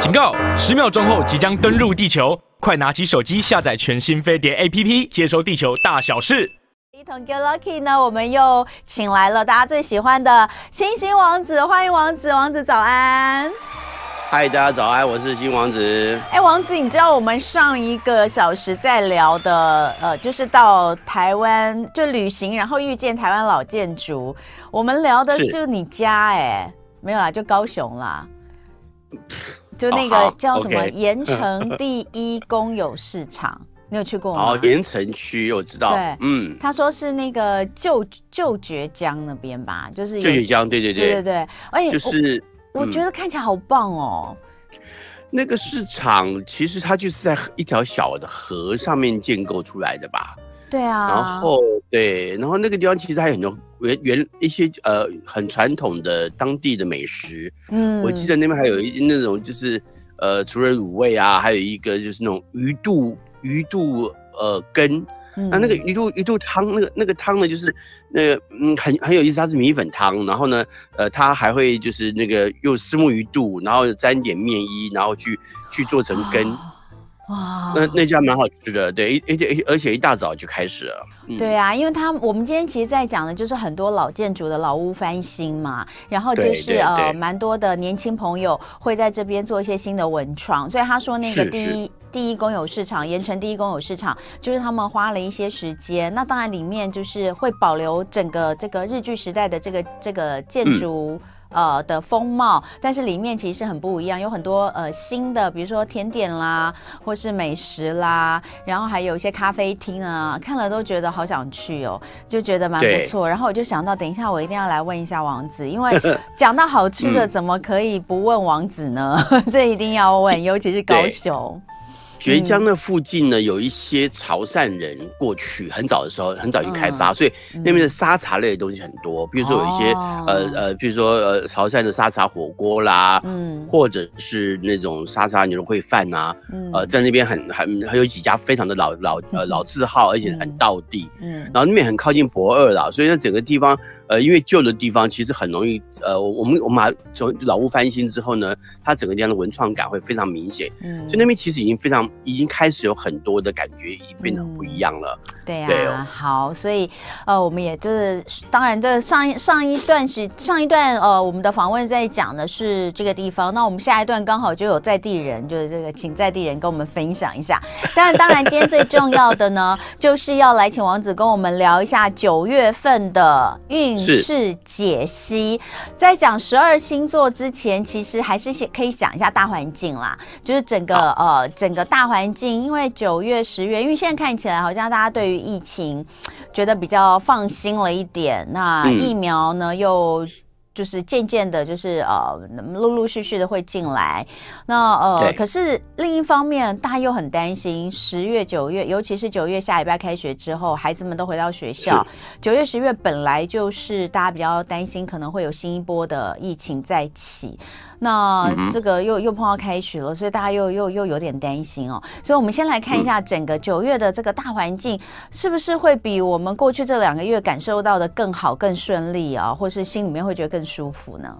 警告！10秒钟后即将登陆地球，快拿起手机下载全新飞碟 APP， 接收地球大小事。 一同 Get Lucky 呢，我们又请来了大家最喜欢的星星王子，欢迎王子，王子早安。 嗨，大家早安，我是星王子。 王子，你知道我们上1个小时在聊的，就是到台湾就旅行，然后遇见台湾老建筑，我们聊的是你家，没有啦，就高雄啦。就那个叫什么盐城第一公有市场，你有去过吗？ 盐城区我知道。 对，他说是那个旧爵江那边吧，就是旧爵江，对， 而且就是我觉得看起来好棒哦。 那个市场其实它就是在一条小的河上面建构出来的吧？ 对啊。 然后那个地方其实还有很多一些很传统的当地的美食。我记得那边还有那种就是除了卤味啊，还有一个就是那种鱼肚羹。那个鱼肚汤，那个汤呢，就是很有意思，它是米粉汤，然后呢，它还会就是那个用虱目鱼肚，然后沾点面衣，然后去做成羹。哇，那家蛮好吃的，对，而且一大早就开始了。 对啊，因为我们今天其实在讲的就是很多老建筑的老屋翻新嘛，然后就是蛮多的年轻朋友会在这边做一些新的文创，所以他说那个第一公有市场，盐城第一公有市场，就是他们花了一些时间，那当然里面就是会保留整个这个日据时代的这个建筑。的风貌，但是里面其实很不一样，有很多新的，比如说甜点啦，或是美食啦，然后还有一些咖啡厅啊，看了都觉得好想去哦，就觉得蛮不错。然后我就想到，等一下我一定要来问一下王子，因为讲到好吃的，怎么可以不问王子呢？这一定要问，尤其是高雄。 爵江的附近呢，有一些潮汕人过去，很早的时候很早就开发，所以那边的沙茶类的东西很多。比如说有一些比如说潮汕的沙茶火锅啦，或者是那种沙茶牛肉烩饭啊，在那边很有几家非常的老字号，而且很道地。然后那边很靠近博二啦，所以那整个地方因为旧的地方其实很容易我们把老屋翻新之后呢，它整个地方的文创感会非常明显。所以那边其实已经开始有很多的感觉，已经变得很不一样了。对啊， 好，所以我们也就是当然这上一段我们的访问在讲的是这个地方，那我们下一段刚好就有在地人，就是这个请在地人跟我们分享一下。当然今天最重要的呢，就是要来请王子跟我们聊一下9月份的运势解析。在讲12星座之前，其实还是可以讲一下大环境啦，就是整个大环境，因为9月、10月，因为现在看起来好像大家对于疫情觉得比较放心了一点，那疫苗呢又就是渐渐的，就是陆续的会进来。那可是另一方面，大家又很担心10月、9月，尤其是9月下礼拜开学之后，孩子们都回到学校。9月、10月本来就是大家比较担心，可能会有新一波的疫情再起。那这个又碰到开学了，所以大家又有点担心哦。所以我们先来看一下整个9月的这个大环境，是不是会比我们过去这2个月感受到的更好、更顺利啊，或是心里面会觉得更舒服呢？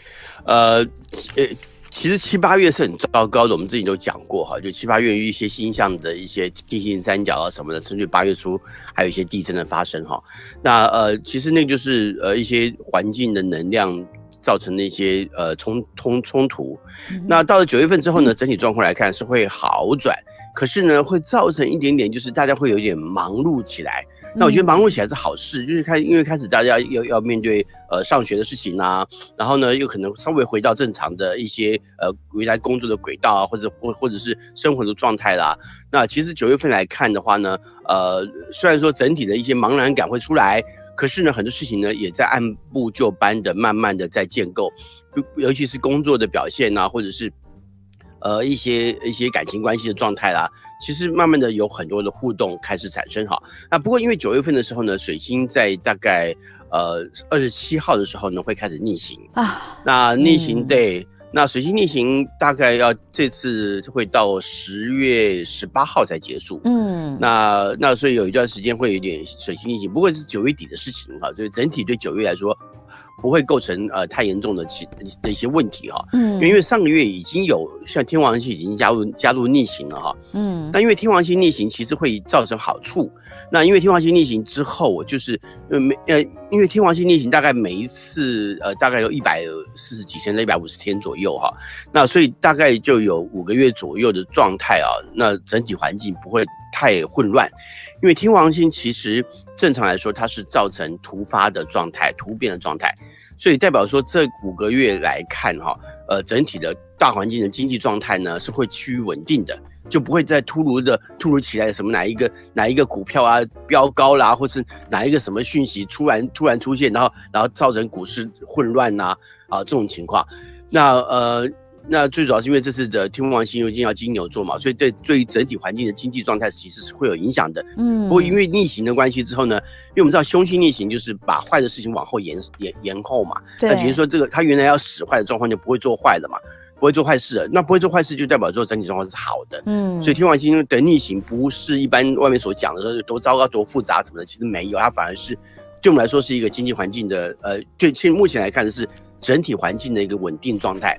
其实7、8月是很糟糕的，我们之前都讲过哈，就7、8月一些星象的一些地形三角啊什么的，甚至8月初还有一些地震的发生哈。那其实那就是一些环境的能量造成的一些冲突。那到了9月份之后呢，整体状况来看是会好转，可是呢会造成一点点就是大家会有点忙碌起来。那我觉得忙碌起来是好事，就是因为开始大家要面对上学的事情啊，然后呢又可能稍微回到正常的一些原来工作的轨道啊，或者是生活的状态啦。那其实9月份来看的话呢，虽然说整体的一些茫然感会出来，可是呢很多事情呢也在按部就班的慢慢的在建构，尤其是工作的表现啊，或者是一些感情关系的状态啦，其实慢慢的有很多的互动开始产生哈。那不过因为9月份的时候呢，水星在大概27号的时候呢会开始逆行啊。那逆行对，那水星逆行大概这次会到10月18号才结束。那所以有一段时间会有点水星逆行，不过是9月底的事情哈。所以整体对9月来说， 不会构成太严重的一些问题哈。因为上个月已经有像天王星已经加入逆行了哈。那因为天王星逆行其实会造成好处。那因为天王星逆行之后，就是因为天王星逆行大概每一次大概有140几天到150天左右哈。那所以大概就有5个月左右的状态啊。那整体环境不会太混乱，因为天王星其实正常来说它是造成突发的状态、突变的状态，所以代表说这5个月来看哈，整体的大环境的经济状态呢是会趋于稳定的，就不会再突如其来的什么哪一个股票啊飙高啦，或是哪一个什么讯息突然出现，然后造成股市混乱呐这种情况。那最主要是因为这次的天王星又进到金牛座嘛，所以对于整体环境的经济状态其实是会有影响的。不过因为逆行的关系之后呢，因为我们知道凶星逆行就是把坏的事情往后延后嘛，那比如说这个他原来要使坏的状况就不会做坏了嘛，不会做坏事了，那不会做坏事就代表说整体状况是好的。所以天王星的逆行不是一般外面所讲的说多糟糕多复杂什么的，其实没有，它反而是对我们来说是一个经济环境的就目前来看的是整体环境的一个稳定状态。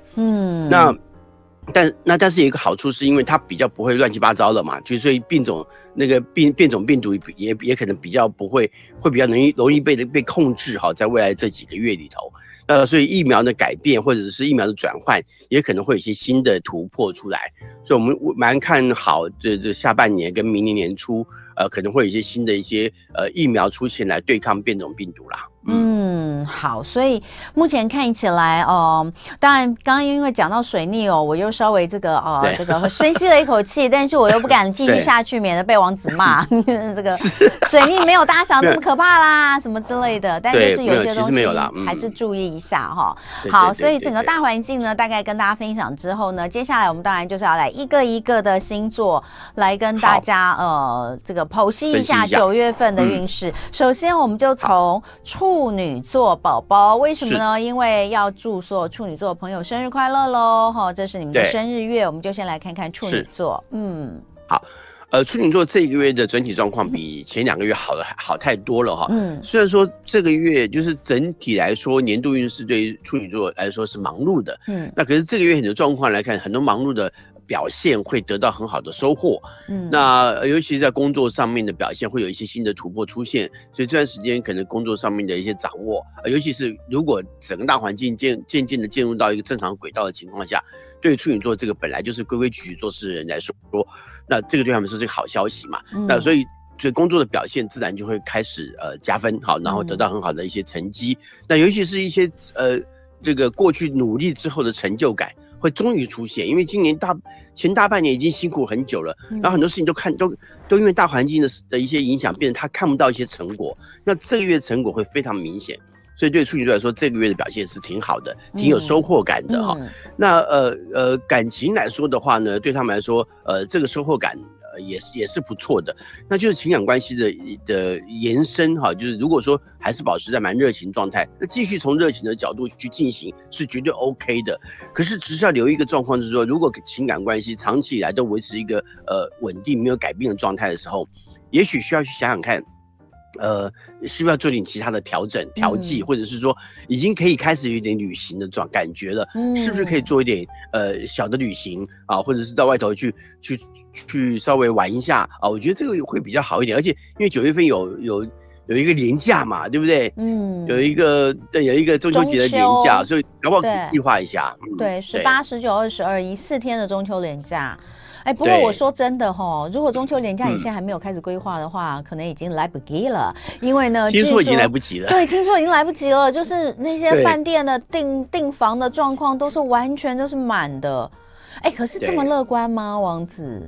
但是有一个好处是因为它比较不会乱七八糟的嘛，就所以变种病毒也可能比较不会比较容易被控制哈，在未来这几个月里头。所以疫苗的改变或者是疫苗的转换也可能会有一些新的突破出来，所以我们蛮看好这下半年跟明年年初可能会有一些新的一些疫苗出现来对抗变种病毒啦。 好，所以目前看起来当然刚刚因为讲到水逆我又稍微这个深吸了一口气，但是我又不敢继续下去，免得被王子骂这个水逆没有大家想的那么可怕啦什么之类的，但就是有些东西还是注意一下哈。好，所以整个大环境呢大概跟大家分享之后呢，接下来我们当然就是要来一个一个的星座来跟大家这个剖析一下9月份的运势。首先我们就从处女座宝宝，为什么呢？因为要祝所有处女座的朋友生日快乐喽！这是你们的生日月，我们就先来看看处女座。 好，处女座这个月的整体状况比前2个月好太多了哈。虽然说这个月就是整体来说年度运势对于处女座来说是忙碌的，那可是这个月很多状况来看，很多忙碌的表现会得到很好的收获。那尤其是在工作上面的表现会有一些新的突破出现，所以这段时间可能工作上面的一些掌握，尤其是如果整个大环境渐渐的进入到一个正常轨道的情况下，对于处女座这个本来就是规规矩矩做事的人来说，那这个对他们说是个好消息嘛。那所以工作的表现自然就会开始加分，好，然后得到很好的一些成绩。那尤其是一些这个过去努力之后的成就感会终于出现，因为今年前大半年已经辛苦很久了，然后很多事情都因为大环境的一些影响，变成他看不到一些成果。那这个月成果会非常明显，所以对处女座来说，这个月的表现是挺好的，挺有收获感的哈。那感情来说的话呢，对他们来说，这个收获感也是不错的。那就是情感关系的延伸哈，就是如果说还是保持在蛮热情状态，那继续从热情的角度去进行是绝对 OK 的。可是只是要留一个状况，就是说如果情感关系长期以来都维持一个稳定没有改变的状态的时候，也许需要去想想看，是不是要做点其他的调整、调剂，或者是说已经可以开始有点旅行的感觉了，是不是可以做一点小的旅行啊，或者是到外头去稍微玩一下啊？我觉得这个会比较好一点，而且因为9月份有一个连假嘛，对不对？有一个中秋节的连假，所以搞不好可以计划一下。 对，18、19、22以4天的中秋连假。不过我说真的如果中秋连假你现在还没有开始规划的话，可能已经来不及了，因为呢， 听说已经来不及了。 对，听说已经来不及了，就是那些饭店的订房的状况都是完全都是满的。可是这么乐观吗，王子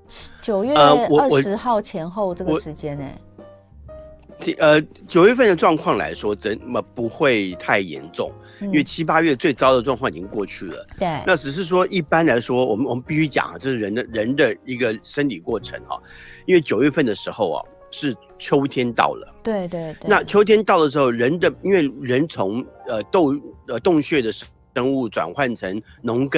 ？9月20号前后这个时间 9月份的状况来说，不会太严重，因为7、8月最糟的状况已经过去了。 对， 那只是说一般来说，我们必须讲，这是人的一个生理过程哈。因为9月份的时候是秋天到了。 对。 那秋天到的时候，因为人从洞穴的生物转换成农耕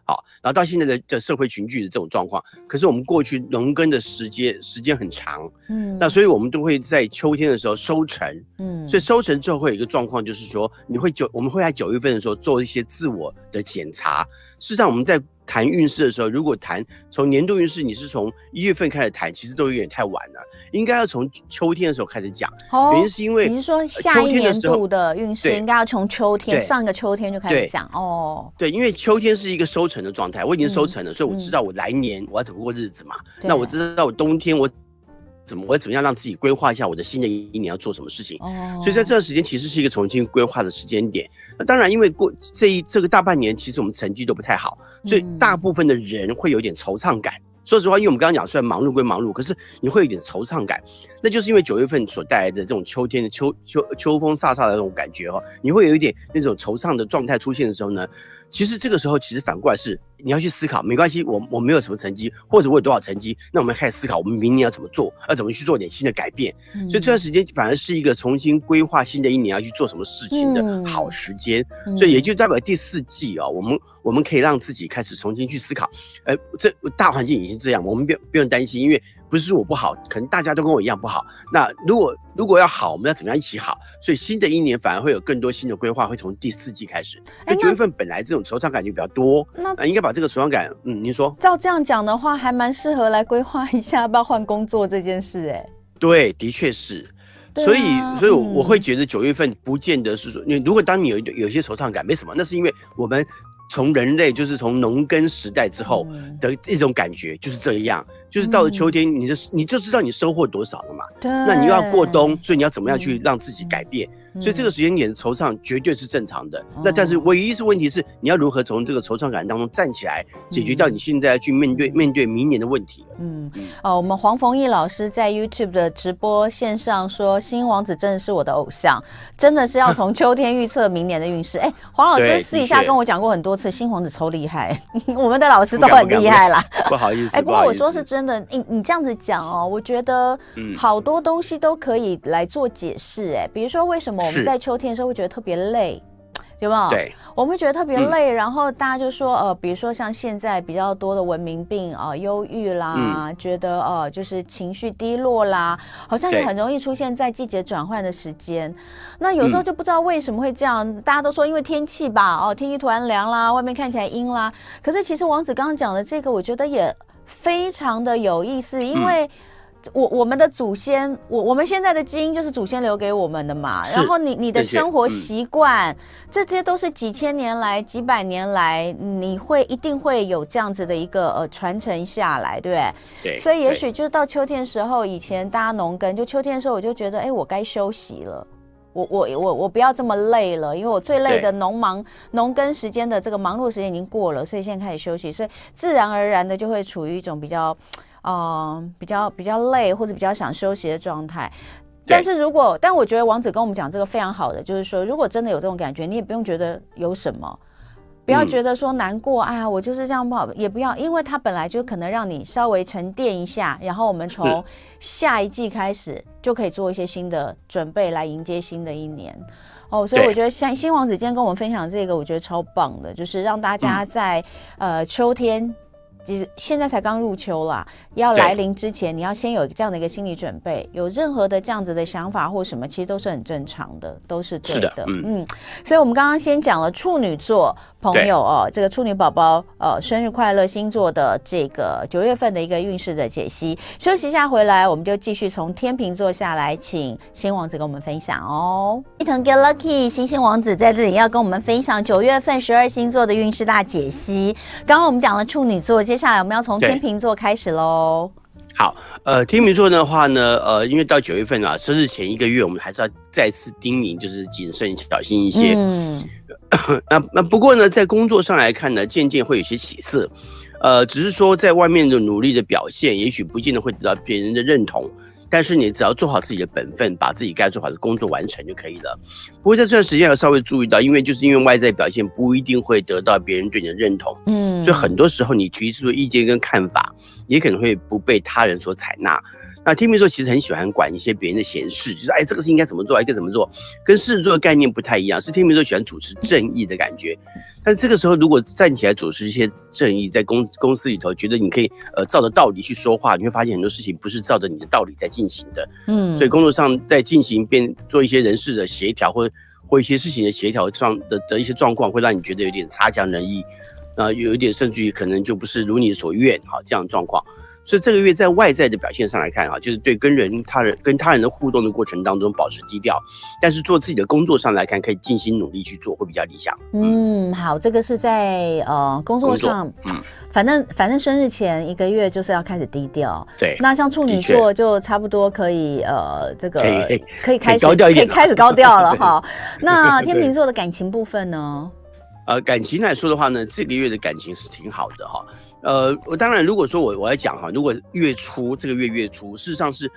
好，然后到现在的社会群聚的这种状况，可是我们过去农耕的时间很长，那所以我们都会在秋天的时候收成，所以收成之后会有一个状况，就是说我们会在9月份的时候做一些自我的检查。事实上我们在谈运势的时候，如果谈从年度运势，你是从1月份开始谈，其实都有点太晚了，应该要从秋天的时候开始讲。原因是因为你是说下一年度的运势应该要从秋天上个秋天就开始讲哦？ 对，因为秋天是一个收成的状态，我已经收成了，所以我知道我来年我要怎么过日子嘛。那我知道我冬天我怎么样让自己规划一下我的新的一年要做什么事情。所以在这段时间其实是一个重新规划的时间点。那当然因为这个大半年其实我们成绩都不太好，所以大部分的人会有点惆怅感。说实话，因为我们刚刚讲虽然忙碌归忙碌，可是你会有点惆怅感，那就是因为9月份所带来的这种秋天的秋风飒飒的那种感觉你会有一点那种惆怅的状态出现的时候呢，其实这个时候其实反过来是你要去思考，没关系，我没有什么成绩，或者我有多少成绩，那我们开始思考我们明年要怎么做，要怎么去做点新的改变。所以这段时间反而是一个重新规划新的一年要去做什么事情的好时间。所以也就代表第4季我们可以让自己开始重新去思考，这大环境已经这样，我们不用担心，因为不是我不好，可能大家都跟我一样不好。那如果要好，我们要怎么样一起好？所以新的一年反而会有更多新的规划，会从第4季开始。因为9月份本来这种惆怅感就比较多，那应该把这个惆怅感，您说？ 照这样讲的话，还蛮适合来规划一下要不要换工作这件事， 对，的确是。所以我会觉得9月份不见得是说，如果当你有些惆怅感，没什么，那是因为我们从人类就是从农耕时代之后的一种感觉就是这样，就是到了秋天你就知道你收获多少了嘛。那你又要过冬，所以你要怎么样去让自己改变？所以这个时间点的惆怅绝对是正常的。那但是唯一是问题是你要如何从这个惆怅感当中站起来，解决掉你现在要去面对明年的问题。 我们黄逢义老师在 YouTube 的直播线上说，星王子真的是我的偶像，真的是要从秋天预测明年的运势。黄老师私底下跟我讲过很多次，星王子超厉害，我们的老师都很厉害啦。 不好意思， 不过我说是真的，你这样子讲我觉得好多东西都可以来做解释。比如说为什么我们在秋天的时候会觉得特别累，对吧？对，我们会觉得特别累，然后大家就说比如说像现在比较多的文明病忧郁啦，觉得就是情绪低落啦，好像也很容易出现在季节转换的时间。那有时候就不知道为什么会这样，大家都说因为天气吧，天气突然凉啦，外面看起来阴啦。可是其实王子刚刚讲的这个，我觉得也非常的有意思，因为我们的祖先，我们现在的基因就是祖先留给我们的嘛，然后你的生活习惯，这些都是几千年来、几百年来，你一定会有这样子的一个传承下来，对不对？对。所以也许就是到秋天的时候，以前大家农耕，就秋天的时候，我就觉得，我该休息了。我不要这么累了，因为我最累的农耕时间的这个忙碌时间已经过了，所以现在开始休息，所以自然而然的就会处于一种比较累或者比较想休息的状态。但我觉得王子跟我们讲这个非常好的，就是说如果真的有这种感觉，你也不用觉得有什么，不要觉得说难过，我就是这样不好，也不要，因为它本来就可能让你稍微沉淀一下，然后我们从下一季开始就可以做一些新的准备来迎接新的一年。所以我觉得像新王子今天跟我们分享这个，我觉得超棒的，就是让大家在秋天。其实现在才刚入秋啦，要来临之前，你要先有这样的一个心理准备。有任何的这样子的想法或什么，其实都是很正常的，都是对的。所以我们刚刚先讲了处女座朋友这个处女宝宝生日快乐星座的这个9月份的一个运势的解析。休息一下回来，我们就继续从天秤座下来，请星王子跟我们分享哦。伊藤 Get Lucky 星王子在这里要跟我们分享9月份12星座的运势大解析。刚刚我们讲了处女座。接下来我们要从天秤座开始咯。 好，天秤座的话呢，因为到9月份生日前1个月，我们还是要再次叮咛，就是谨慎小心一些。那不过呢，在工作上来看呢，渐渐会有些起色。只是说在外面的努力的表现，也许不见得会得到别人的认同。但是你只要做好自己的本分，把自己该做好的工作完成就可以了。不过在这段时间要稍微注意到，因为外在表现不一定会得到别人对你的认同，所以很多时候你提出的意见跟看法，也可能会不被他人所采纳。 那天秤座其实很喜欢管一些别人的闲事，就是这个事应该怎么做，应该怎么做，跟狮子座的概念不太一样，是天秤座喜欢主持正义的感觉。但这个时候如果站起来主持一些正义，在公司里头觉得你可以照着道理去说话，你会发现很多事情不是照着你的道理在进行的。所以工作上在进行做一些人事的协调或一些事情的协调上的一些状况，会让你觉得有点差强人意，有一点甚至于可能就不是如你所愿这样的状况。所以这个月在外在的表现上来看就是对跟他人的互动的过程当中保持低调，但是做自己的工作上来看，可以尽心努力去做，会比较理想。 好，这个是在工作上，反正生日前1个月就是要开始低调。 对， 那像处女座就差不多可以这个可以开始高调一点， 可以开始高调了哈。那天秤座的感情部分呢？ 感情来说的话呢，这个月的感情是挺好的哈。我当然如果说我来讲如果这个月初，事实上是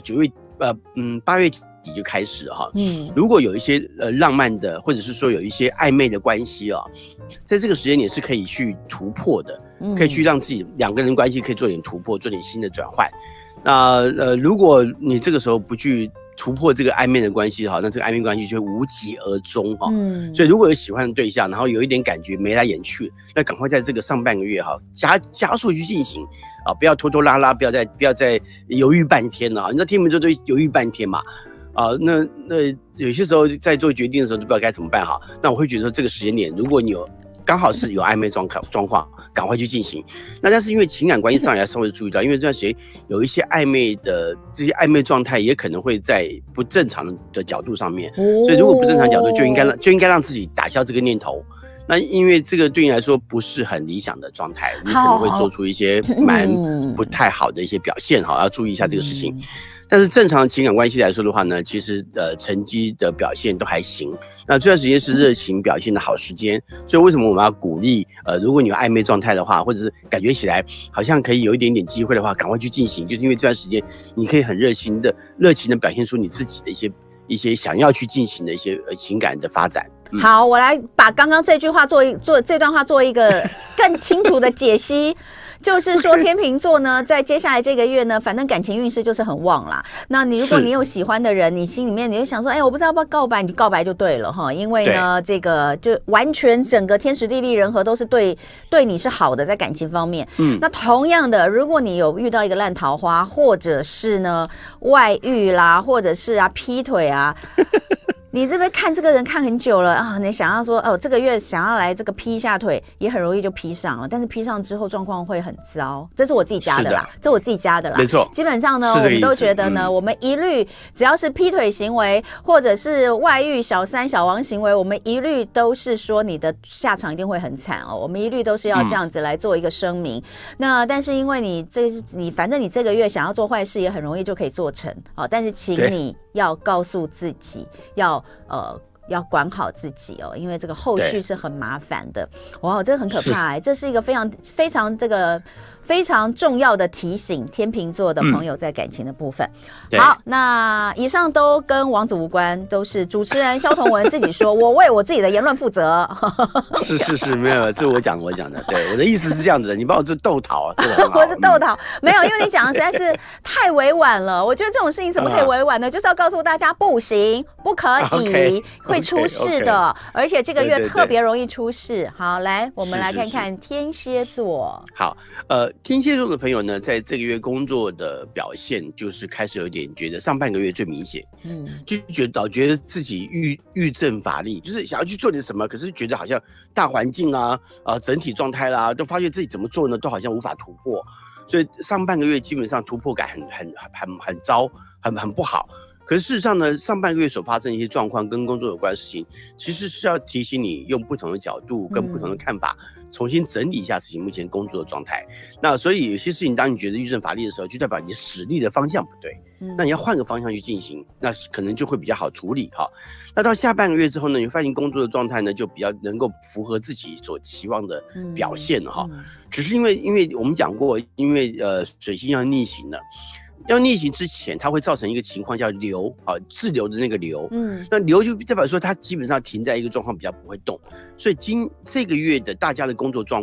8月底就开始哈。如果有一些浪漫的，或者是说有一些暧昧的关系在这个时间点是可以去突破的，可以去让自己两个人关系可以做点突破，做点新的转换。那如果你这个时候不去突破这个暧昧的关系那这个暧昧关系就会无疾而终所以如果有喜欢的对象，然后有一点感觉眉来眼去，那赶快在这个上半个月加速去进行不要拖拖拉拉，不要再犹豫半天了你知道天秤座都犹豫半天嘛那有些时候在做决定的时候都不知道该怎么办那我会觉得说这个时间点，如果你刚好是有暧昧状况，赶快去进行。那但是因为情感关系上来稍微注意到，因为这段时间有一些暧昧的这些暧昧状态，也可能会在不正常的角度上面，所以如果不正常角度，就应该让自己打消这个念头。那因为这个对你来说不是很理想的状态，你可能会做出一些蛮不太好的一些表现要注意一下这个事情。但是正常的情感关系来说的话呢，其实成绩的表现都还行。那这段时间是热情表现的好时间，所以为什么我们要鼓励如果你有暧昧状态的话，或者是感觉起来好像可以有一点点机会的话，赶快去进行，就是因为这段时间你可以很热情的表现出你自己的一些想要去进行的一些情感的发展。 好，我来把刚刚这句话这段话做一个更清楚的解析。就是说天秤座呢，在接下来这个月呢，反正感情运势就是很旺啦。那你如果你有喜欢的人，你心里面你就想说，我不知道要不要告白，你告白就对了哈。因为呢，这个就完全整个天时地利人和都是对你是好的，在感情方面。那同样的，如果你有遇到一个烂桃花，或者是呢外遇啦，或者是劈腿你这边看这个人看很久了你想要说这个月想要来这个劈一下腿，也很容易就劈上了，但是劈上之后状况会很糟。这是我自己加的啦，这我自己加的啦， 没错。 基本上呢，我们都觉得呢，我们一律只要是劈腿行为，或者是外遇小三小王行为，我们一律都是说你的下场一定会很惨我们一律都是要这样子来做一个声明。那但是因为你反正你这个月想要做坏事也很容易就可以做成但是请你要告诉自己要管好自己因为这个后续是很麻烦的。哇，这个很可怕这是一个非常非常非常重要的提醒，天秤座的朋友在感情的部分。好，那以上都跟王子无关，都是主持人萧彤雯自己说，我为我自己的言论负责。 是，没有，这我讲的，对，我的意思是这样子的，你把我这逗桃我是逗桃，没有，因为你讲的实在是太委婉了。我觉得这种事情怎么可以委婉呢？就是要告诉大家不行，不可以，会出事的，而且这个月特别容易出事。好，来，我们来看看天蝎座。 好，天蝎座的朋友呢，在这个月工作的表现就是开始有点觉得上半个月最明显，就觉得自己欲振乏力，就是想要去做点什么，可是觉得好像大环境整体状态啦，都发现自己怎么做呢，都好像无法突破，所以上半个月基本上突破感很糟，很不好。可是事实上呢，上半个月所发生的一些状况跟工作有关的事情，其实是要提醒你用不同的角度跟不同的看法，重新整理一下自己目前工作的状态。那所以有些事情，当你觉得欲振乏力的时候，就代表你使力的方向不对，那你要换个方向去进行，那可能就会比较好处理哈。那到下半个月之后呢，你发现工作的状态呢，就比较能够符合自己所期望的表现哈。只是因为我们讲过，因为水星要逆行了。要逆行之前，它会造成一个情况叫流滞留的那个流，那流就代表说它基本上停在一个状况比较不会动，所以这个月的大家的工作状况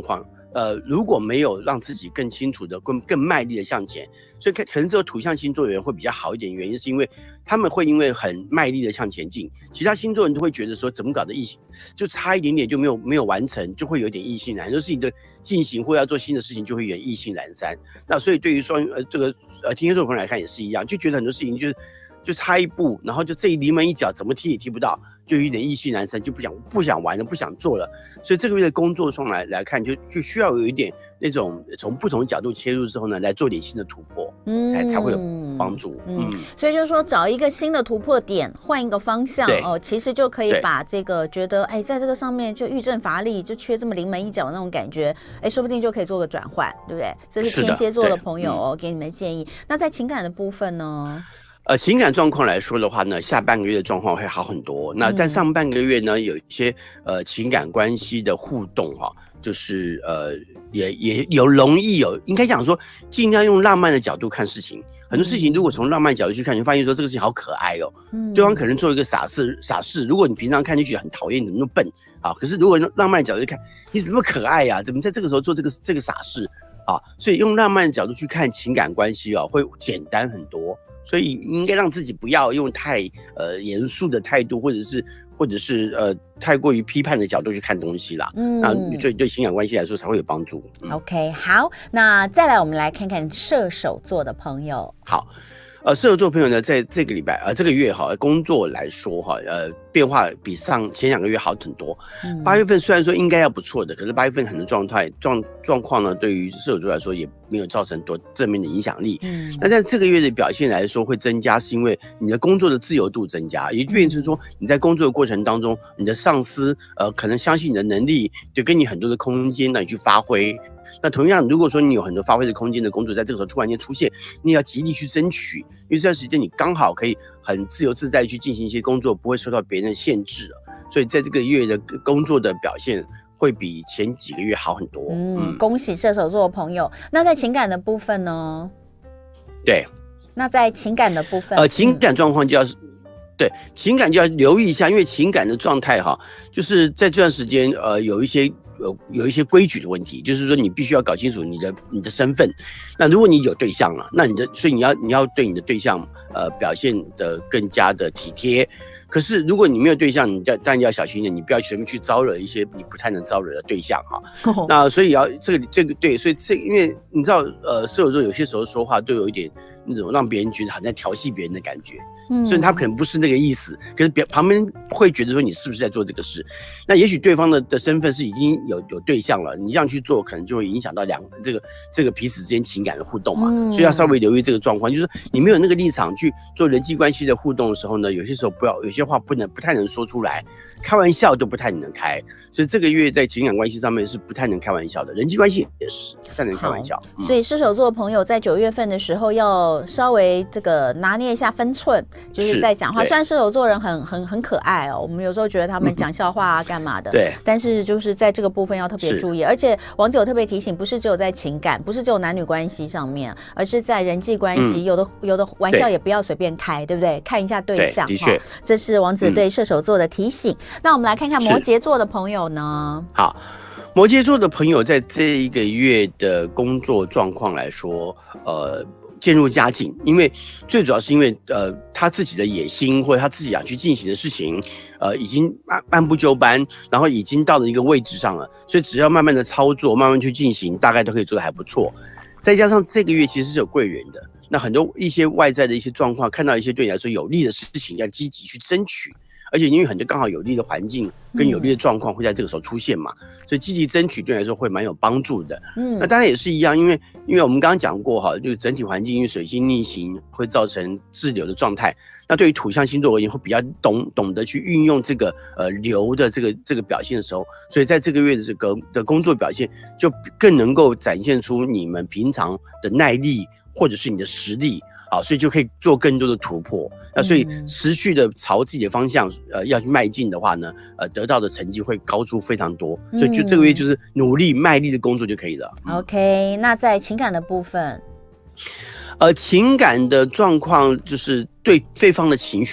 如果没有让自己更清楚的、更卖力的向前，所以可能这个土象星座的人会比较好一点。原因是因为他们会因为很卖力的向前进，其他星座人都会觉得说怎么搞的异性就差一点点就没有完成，就会有点意兴阑珊。很多事情的进行或要做新的事情就会有点意兴阑珊。那所以对于这个天蝎座朋友来看也是一样，就觉得很多事情就差一步，然后就这一临门一脚，怎么踢也踢不到，就有点意兴阑珊，就不想玩了，不想做了。所以这个月的工作上来看，就需要有一点那种从不同角度切入之后呢，来做点新的突破，才会有帮助。 所以就是说找一个新的突破点，换一个方向其实就可以把这个觉得在这个上面就欲振乏力，就缺这么临门一脚那种感觉，说不定就可以做个转换，对不对？这是天蝎座的朋友给你们建议。那在情感的部分呢？ 情感状况来说的话呢，下半个月的状况会好很多。那在上半个月呢，有一些情感关系的互动就是也容易应该讲说，尽量用浪漫的角度看事情。很多事情如果从浪漫角度去看，你会发现说这个事情好可爱哦。对方可能做一个傻事，如果你平常看就觉得很讨厌，怎么那么笨啊？可是如果用浪漫的角度去看，你怎么可爱呀？怎么在这个时候做这个傻事啊？所以用浪漫的角度去看情感关系会简单很多。所以应该让自己不要用太严肃的态度，或者是太过于批判的角度去看东西啦。那对情感关系来说才会有帮助。 OK， 好，那再来我们来看看射手座的朋友。 好。射手座朋友呢，在这个礼拜这个月工作来说变化比前2个月好很多。8月份虽然说应该要不错的，可是8月份很多状况呢，对于射手座来说也没有造成多正面的影响力。那在这个月的表现来说会增加，是因为你的工作的自由度增加，也变成说你在工作的过程当中，你的上司可能相信你的能力，就给你很多的空间让你去发挥。那同样，如果说你有很多发挥的空间的工作，在这个时候突然间出现，你也要极力去争取，因为这段时间你刚好可以很自由自在去进行一些工作，不会受到别人的限制了。所以在这个月的工作的表现会比前几个月好很多。 恭喜射手座的朋友。那在情感的部分呢？ 对， 那在情感的部分， 情感状况就要对情感就要留意一下，因为情感的状态就是在这段时间有一些规矩的问题，就是说你必须要搞清楚你的身份。那如果你有对象了，那所以你要对你的对象表现得更加的体贴。可是如果你没有对象，你当然要小心一点，你不要随便去招惹一些你不太能招惹的对象那所以要这个对，所以因为你知道射手座有些时候说话都有一点那种让别人觉得好像调戏别人的感觉。所以他可能不是那个意思，可是旁边会觉得说你是不是在做这个事？那也许对方的身份是已经有对象了，你这样去做可能就会影响到这个彼此之间情感的互动嘛。所以要稍微留意这个状况，就是你没有那个立场去做人际关系的互动的时候呢，有些时候有些话不太能说出来，开玩笑都不太能开。所以这个月在情感关系上面是不太能开玩笑的，人际关系也是不太能开玩笑。 所以射手座的朋友在9月份的时候要稍微这个拿捏一下分寸。就是在讲话，虽然射手座人很可爱我们有时候觉得他们讲笑话干嘛的， 对， 但是就是在这个部分要特别注意。而且王子有特别提醒，不是只有在情感，不是只有男女关系上面，而是在人际关系，有的玩笑也不要随便开，对不对？看一下对象， 的确， 这是王子对射手座的提醒。那我们来看看摩羯座的朋友呢？ 好。摩羯座的朋友在这一个月的工作状况来说，渐入佳境，因为最主要是因为他自己的野心或者他自己想去进行的事情，已经按部就班，然后已经到了一个位置上了，所以只要慢慢的操作，慢慢去进行，大概都可以做得还不错。再加上这个月其实是有贵人的，那很多一些外在的一些状况，看到一些对你来说有利的事情，要积极去争取。而且因为很多刚好有利的环境跟有利的状况会在这个时候出现嘛，所以积极争取对你来说会蛮有帮助的。那当然也是一样，因为我们刚刚讲过就是整体环境因为水星逆行会造成滞留的状态。那对于土象星座而言，会比较懂得去运用这个流的这个表现的时候，所以在这个月的这个的工作表现就更能够展现出你们平常的耐力或者是你的实力。所以就可以做更多的突破。那所以持续的朝自己的方向要去迈进的话呢，得到的成绩会高出非常多。所以就这个月就是努力卖力的工作就可以了。 OK， 那在情感的部分， 情感的状况就是对对方的情绪的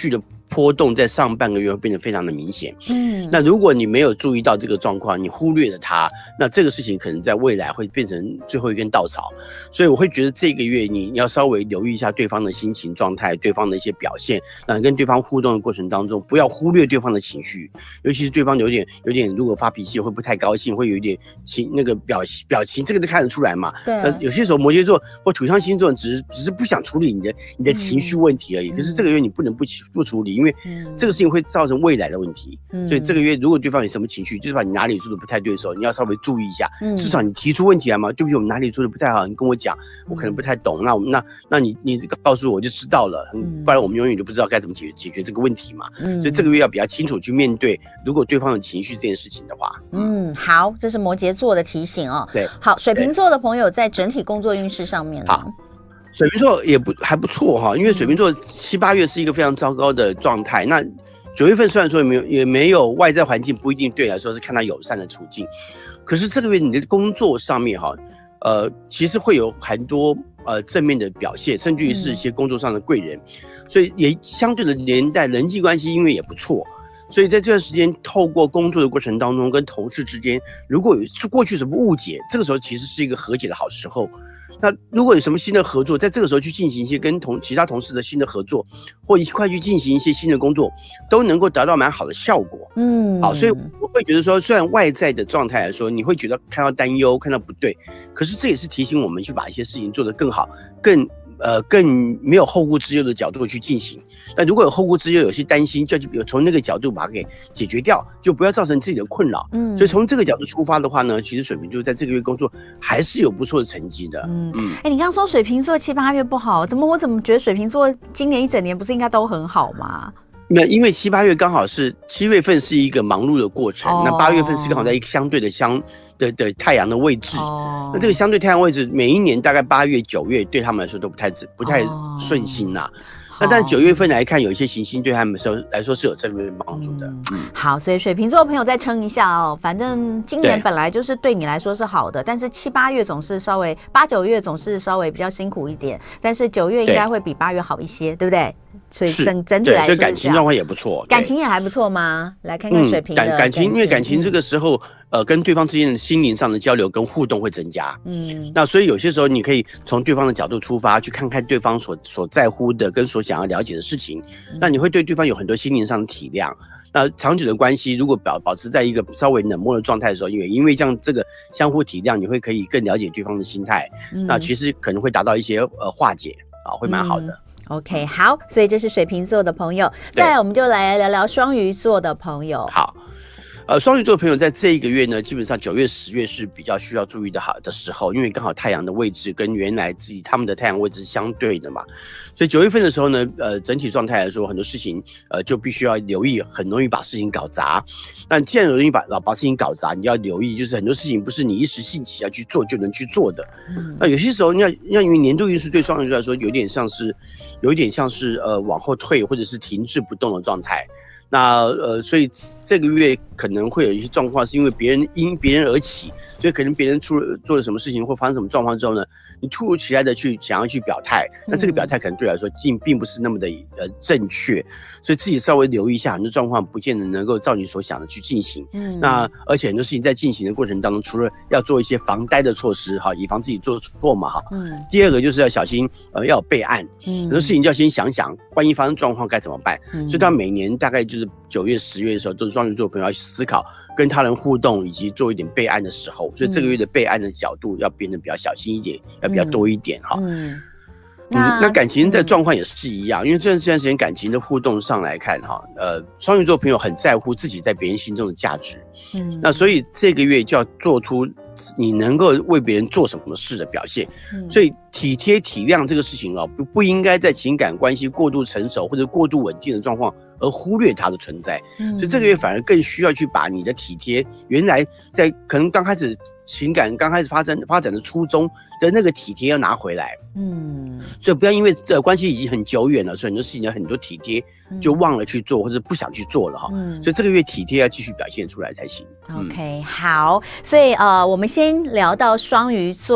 波动在上半个月会变得非常的明显。那如果你没有注意到这个状况，你忽略了它，那这个事情可能在未来会变成最后一根稻草。所以我会觉得这个月你要稍微留意一下对方的心情状态，对方的一些表现，那跟对方互动的过程当中，不要忽略对方的情绪，尤其是对方有点，如果发脾气会不太高兴，会有一点那个表情，这个都看得出来嘛。 对。 那有些时候摩羯座或土象星座只是不想处理你的情绪问题而已。可是这个月你不能不处理，因为这个事情会造成未来的问题。所以这个月如果对方有什么情绪，就是把你哪里做的不太对的时候，你要稍微注意一下。至少你提出问题来嘛，对不起，我们哪里做的不太好，你跟我讲，我可能不太懂。那你告诉我就知道了，不然我们永远就不知道该怎么解决这个问题嘛。所以这个月要比较清楚去面对，如果对方有情绪这件事情的话。 好，这是摩羯座的提醒哦。 对， 好，水瓶座的朋友在整体工作运势上面呢？ 好，水瓶座还不错哈，因为水瓶座7、8月是一个非常糟糕的状态。那9月份虽然说也没有外在环境不一定对你来说是看到友善的处境，可是这个月你的工作上面哈，其实会有很多正面的表现，甚至于是一些工作上的贵人，所以也相对的连带人际关系因为也不错。所以在这段时间，透过工作的过程当中，跟同事之间，如果有过去什么误解，这个时候其实是一个和解的好时候。那如果有什么新的合作，在这个时候去进行一些跟其他同事的新的合作，或一块去进行一些新的工作，都能够达到蛮好的效果。好，所以我会觉得说，虽然外在的状态来说，你会觉得看到担忧，看到不对，可是这也是提醒我们去把一些事情做得更好，更没有后顾之忧的角度去进行。但如果有后顾之忧，有些担心，就从那个角度把它给解决掉，就不要造成自己的困扰。所以从这个角度出发的话呢，其实水瓶座在这个月工作还是有不错的成绩的。 你刚刚说水瓶座7、8月不好，我怎么觉得水瓶座今年一整年不是应该都很好吗？ 因为7、8月刚好是7月份是一个忙碌的过程，那8月份是刚好在一个相对的太阳的位置。那这个相对太阳位置，每一年大概8月、9月对他们来说都不太顺心呐。那但是9月份来看，有一些行星对他们来说是有正面帮助的。 好，所以水瓶座的朋友再撑一下哦。反正今年本来就是对你来说是好的，但是7、8月总是稍微8、9月总是稍微比较辛苦一点，但是9月应该会比8月好一些，对不对？所以整体来说， 所以感情状况也不错。 感情也还不错吗？来看看水瓶的感情，因为感情这个时候，跟对方之间的心灵上的交流跟互动会增加。那所以有些时候你可以从对方的角度出发，去看看对方所在乎的跟所想要了解的事情，那你会对对方有很多心灵上的体谅。那长久的关系如果保持在一个稍微冷漠的状态的时候，因为这个相互体谅，你会可以更了解对方的心态。那其实可能会达到一些化解啊，会蛮好的。 OK， 好，所以这是水瓶座的朋友。再来我们就来聊聊双鱼座的朋友。 好，双鱼座的朋友在这一个月呢，基本上9月、10月是比较需要注意的时候，因为刚好太阳的位置跟原来他们的太阳位置是相对的嘛，所以9月份的时候呢，整体状态来说，很多事情就必须要留意，很容易把事情搞砸。那既然容易把事情搞砸，你要留意，就是很多事情不是你一时兴起要去做就能去做的。那有些时候，因为年度运势对双鱼座来说，有一点像是往后退或者是停滞不动的状态。那所以这个月可能会有一些状况，是因为因别人而起，所以可能别人做了什么事情或发生什么状况之后呢，你突如其来的想要去表态，那这个表态可能对我来说并不是那么的正确，所以自己稍微留意一下，很多状况不见得能够照你所想的去进行。那而且很多事情在进行的过程当中，除了要做一些防呆的措施哈，以防自己做错嘛哈。第二个就是要小心要有备案，很多事情就要先想想，万一发生状况该怎么办。所以到每年大概就是9月、10月的时候，都是双鱼座的朋友要思考跟他人互动以及做一点备案的时候，所以这个月的备案的角度要变得比较小心一点，要比较多一点哈。那感情的状况也是一样，因为这段时间感情的互动上来看哈，双鱼座朋友很在乎自己在别人心中的价值，那所以这个月就要做出你能够为别人做什么事的表现，所以体贴体谅这个事情不应该在情感关系过度成熟或者过度稳定的状况而忽略它的存在，所以这个月反而更需要去把你的体贴，原来在可能刚开始情感刚开始发展的初衷的那个体贴要拿回来，所以不要因为关系已经很久远了，所以很多事情有很多体贴就忘了去做或者不想去做了哈，所以这个月体贴要继续表现出来才行。 OK， 好，所以我们先聊到双鱼座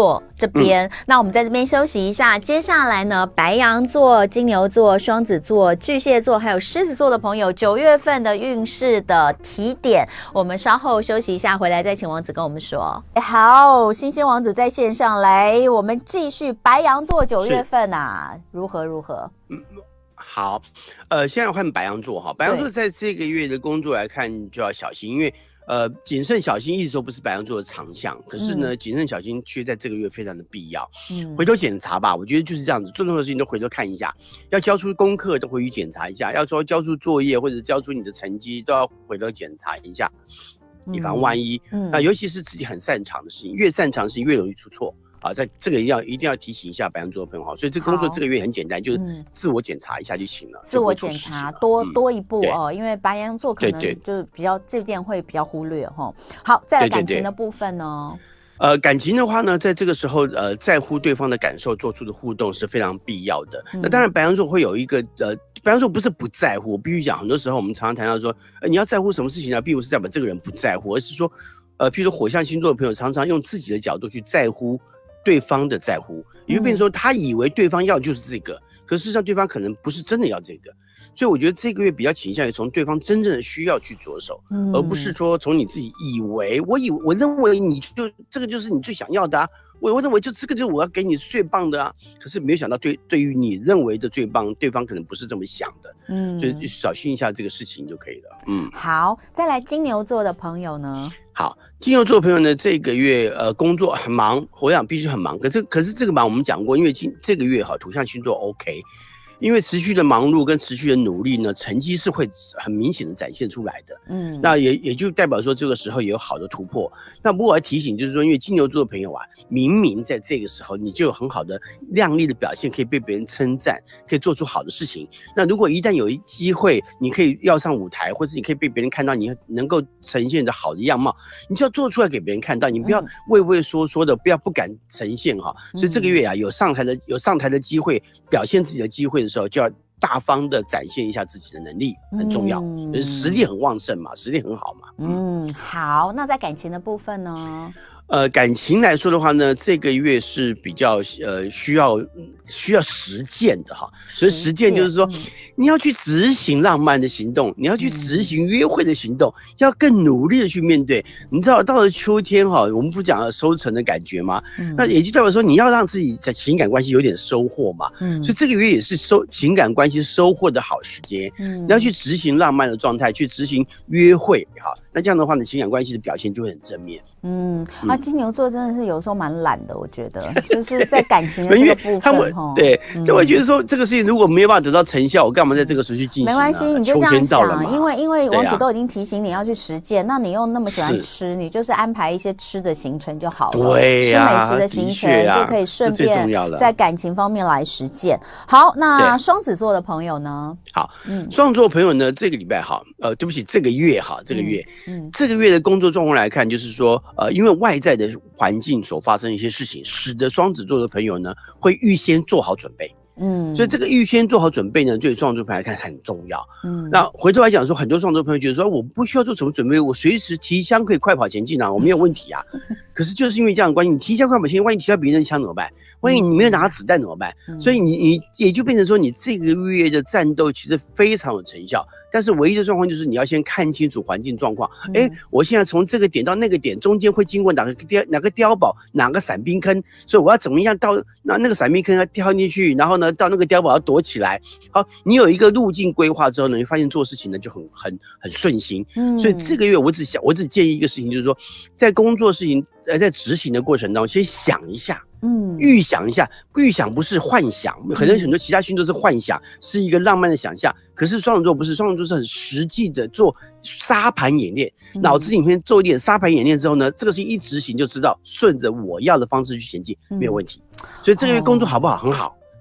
这边。那我们在这边休息一下，接下来呢，白羊座、金牛座、双子座、巨蟹座还有狮子座的朋友，9月份的运势的提点，我们稍后休息一下，回来再请王子跟我们说。好，星星王子在线上来，我们继续白羊座9月份啊，如何？ 好，现在换白羊座哈，白羊座在这个月的工作来看就要小心，因为谨慎小心一直都不是白羊座的长项，可是呢，谨慎小心却在这个月非常的必要。回头检查吧，我觉得就是这样子，做任何事情都回头看一下，要交出功课都回去检查一下，要说交出作业或者交出你的成绩都要回头检查一下，以防万一。那尤其是自己很擅长的事情，越擅长的事情越容易出错。在这个一定要提醒一下白羊座的朋友哈，所以这工作这个月很简单，就是自我检查一下就行了。自我检查多一步哦，因为白羊座可能就比较这点会比较忽略哈。好，再来感情的部分呢？ 感情的话呢，在这个时候在乎对方的感受，做出的互动是非常必要的。那当然，白羊座会有一个白羊座不是不在乎，我必须讲，很多时候我们常常谈到说，你要在乎什么事情呢？并不是代表这个人不在乎，而是说，譬如说火象星座的朋友常常用自己的角度去在乎对方的在乎，也就变成说他以为对方要就是这个，可事实上对方可能不是真的要这个，所以我觉得这个月比较倾向于从对方真正的需要去着手，而不是说从你自己以为，我认为你就这个就是你最想要的啊，我认为就这个就是我要给你最棒的啊，可是没有想到对于你认为的最棒，对方可能不是这么想的，所以小心一下这个事情就可以了。 好，再来金牛座的朋友呢？ 好，金牛座的朋友呢，这个月工作很忙，我想必须很忙。可是这个忙我们讲过，因为这个月哈土象星座 OK， 因为持续的忙碌跟持续的努力呢，成绩是会很明显的展现出来的。那也就代表说这个时候也有好的突破。那不过我要提醒就是说，因为金牛座的朋友啊，明明在这个时候你就有很好的亮丽的表现，可以被别人称赞，可以做出好的事情。那如果一旦有机会，你可以要上舞台，或是你可以被别人看到你能够呈现的好的样貌，你就要做出来给别人看到，你不要畏畏缩缩的，不敢呈现哈。所以这个月啊，有上台的机会，表现自己的机会的时候，就要大方的展现一下自己的能力，很重要。实力很旺盛嘛，实力很好嘛。 好，那在感情的部分呢？ 感情来说的话呢，这个月是比较需要实践的哈。所以实践就是说，你要去执行浪漫的行动，你要去执行约会的行动，要更努力的去面对。你知道到了秋天哈，我们不讲收成的感觉吗？那也就代表说你要让自己在情感关系有点收获嘛。所以这个月也是情感关系收获的好时间。你要去执行浪漫的状态，去执行约会哈。那这样的话呢，情感关系的表现就会很正面。 金牛座真的是有时候蛮懒的，我觉得就是在感情的这个部分对，就会觉得说这个事情如果没有办法得到成效，我干嘛在这个时候去进行？ 没关系，你就这样想，因为王子都已经提醒你要去实践，那你又那么喜欢吃，你就是安排一些吃的行程就好了， 对呀， 吃美食的行程就可以顺便在感情方面来实践。好，那双子座的朋友呢？ 好，双子座朋友呢，这个礼拜好，对不起，这个月的工作状况来看，就是说，因为外在的环境所发生一些事情，使得双子座的朋友呢，会预先做好准备。所以这个预先做好准备呢，对双子座朋友来看很重要。那回头来讲说，很多双子座朋友觉得说，我不需要做什么准备，我随时提枪可以快跑前进啊，我没有问题啊。可是就是因为这样的关系，你提枪快跑前进，万一提到别人的枪怎么办？万一你没有拿到子弹怎么办？所以你也就变成说，你这个月的战斗其实非常有成效。但是唯一的状况就是你要先看清楚环境状况。我现在从这个点到那个点中间会经过哪个碉堡，哪个伞兵坑，所以我要怎么样到那个伞兵坑要跳进去，然后呢到那个碉堡要躲起来。好，你有一个路径规划之后呢，你发现做事情呢就很顺心。所以这个月我只建议一个事情，就是说在工作事情在执行的过程当中，先想一下。预想一下，预想不是幻想，很多其他星座是幻想，是一个浪漫的想象。可是双子座不是，双子座是很实际的做沙盘演练，脑子里面做一点沙盘演练之后呢，这个事情一执行就知道，顺着我要的方式去前进，没有问题。所以这个月工作好不好？很好，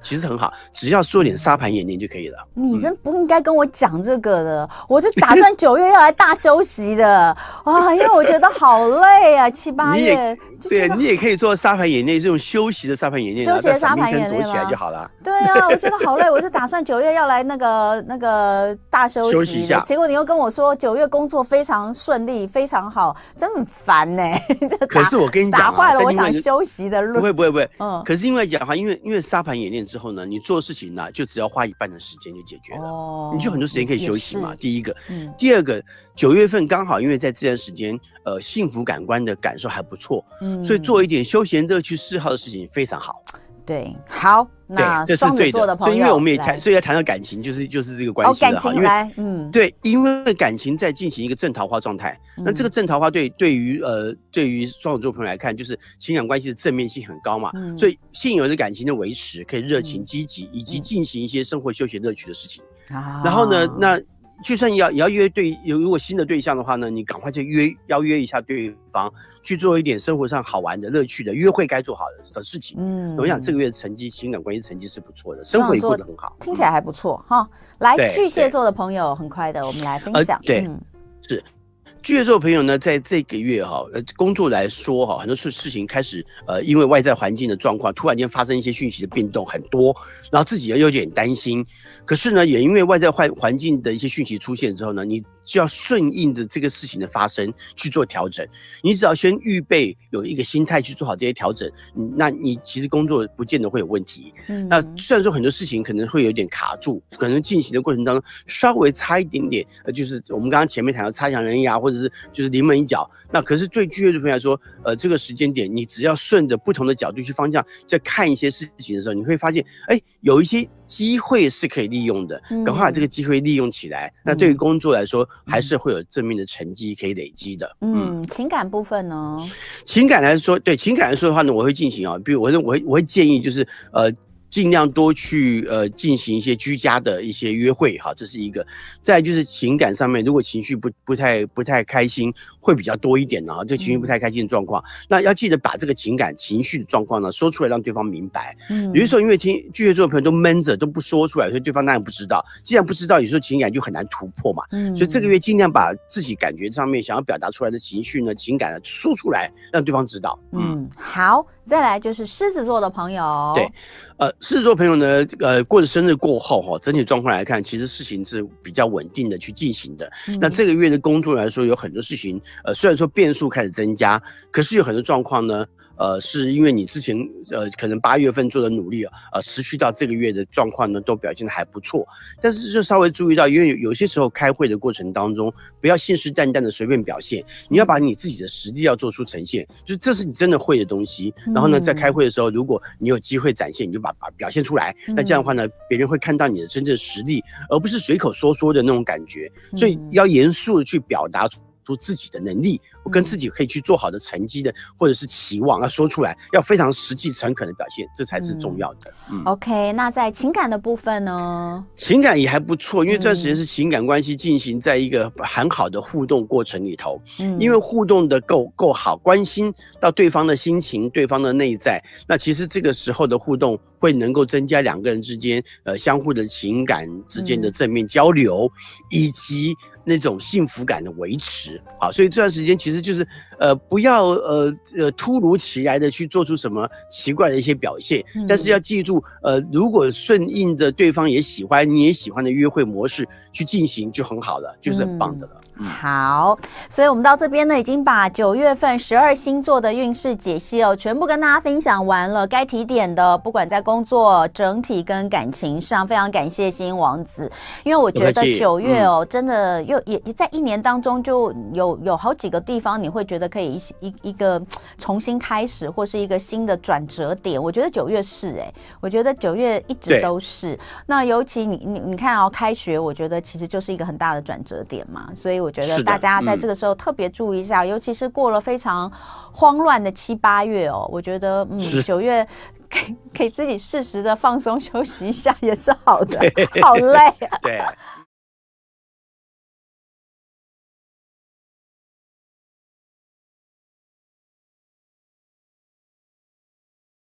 其实很好，只要做点沙盘演练就可以了。 你真不应该跟我讲这个的，我就打算9月要来大休息的啊，因为我觉得好累啊，7、8月。 对，你也可以做沙盘演练，这种休息的沙盘演练， 休息的沙盘演练躲起来就好了。 对啊，我觉得好累，我就打算9月要来那个大休息一下， 结果你又跟我说9月工作非常顺利，非常好，真很烦呢。 可是我跟你讲， 打坏了我想休息的路。 不会，可是因为讲哈，因为沙盘演练之后呢，你做事情呢就只要花1半的时间就解决了，你就很多时间可以休息嘛。第一个，第二个，9月份刚好因为在这段时间，幸福感官的感受还不错，所以做一点休闲乐趣嗜好的事情非常好。 对，好，那双子座的朋友， 所以因为我们也谈，所以要谈到感情，就是这个关系了。 感情来， 对，因为感情在进行一个正桃花状态，那这个正桃花对于双子座朋友来看，就是情感关系的正面性很高嘛，所以现有的感情的维持，可以热情积极，以及进行一些生活休闲乐趣的事情。然后呢，那就算也要约如果新的对象的话呢，你赶快就邀约一下对方，去做一点生活上好玩的乐趣的约会该做好的事情。我想这个月的成绩，情感关系成绩是不错的，生活也过得很好， 听起来还不错哈。来，巨蟹座的朋友，很快的，我们来分享。 对，是。巨蟹座的朋友呢，在这个月工作来说很多事情开始因为外在环境的状况，突然间发生一些讯息的变动很多，然后自己有点担心。可是呢，也因为外在环境的一些讯息出现之后呢，你就要顺应着这个事情的发生去做调整。你只要先预备有一个心态去做好这些调整，那你其实工作不见得会有问题。那虽然说很多事情可能会有点卡住，可能进行的过程当中稍微差一点点，就是我们刚刚前面谈到差强人意啊，或者是就是临门一脚。那可是对巨蟹座朋友来说，这个时间点你只要顺着不同的角度去方向在看一些事情的时候，你会发现，有一些机会是可以利用的，赶快把这个机会利用起来。那对于工作来说，还是会有正面的成绩可以累积的。 情感部分呢？ 情感来说的话呢，我会进行比如我会建议就是尽量多去进行一些居家的一些约会这是一个。再来就是情感上面，如果情绪不太开心，会比较多一点这个情绪不太开心的状况，那要记得把这个情绪的状况呢说出来，让对方明白。有的时候因为巨蟹座的朋友都闷着都不说出来，所以对方当然不知道。既然不知道，有时候情感就很难突破嘛。所以这个月尽量把自己感觉上面想要表达出来的情绪呢、情感呢说出来，让对方知道。 好，再来就是狮子座的朋友。 对，狮子座朋友呢，过了生日过后整体状况来看，其实事情是比较稳定的去进行的。那这个月的工作来说，有很多事情，虽然说变数开始增加，可是有很多状况呢，是因为你之前可能8月份做的努力持续到这个月的状况呢，都表现得还不错。但是就稍微注意到，因为有些时候开会的过程当中，不要信誓旦旦的随便表现，你要把你自己的实力要做出呈现，就这是你真的会的东西。然后呢，在开会的时候，如果你有机会展现，你就把表现出来。那这样的话呢，别人会看到你的真正实力，而不是随口说的那种感觉。所以要严肃的去表达出自己的能力，我跟自己可以去做好的成绩的，或者是期望要说出来，要非常实际诚恳的表现，这才是重要的。 OK， 那在情感的部分呢？ 情感也还不错，因为这段时间是情感关系进行在一个很好的互动过程里头。因为互动的够好，关心到对方的心情、对方的内在，那其实这个时候的互动会能够增加两个人之间相互的情感之间的正面交流，以及那种幸福感的维持。所以这段时间其实就是不要突如其来的去做出什么奇怪的一些表现，但是要记住如果顺应着对方也喜欢你也喜欢的约会模式去进行就很好了，就是很棒的了。 好，所以我们到这边呢，已经把9月份12星座的运势解析全部跟大家分享完了。该提点的，不管在工作整体跟感情上，非常感谢星王子，因为我觉得9月真的也在一年当中就有好几个地方，你会觉得可以一个重新开始，或是一个新的转折点。我觉得9月是我觉得9月一直都是。那尤其你看开学，我觉得其实就是一个很大的转折点嘛，所以我觉得大家在这个时候特别注意一下，尤其是过了非常慌乱的7、8月我觉得9月给自己适时的放松休息一下也是好的，好累对。